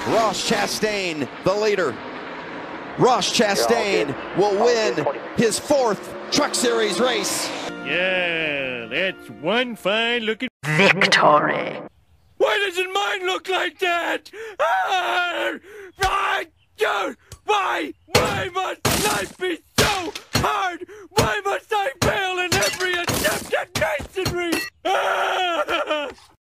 Ross Chastain, the leader. Ross Chastain will win his 4th Truck Series race. Yeah, that's one fine looking victory. Why doesn't mine look like that? Why must life be so hard? Why must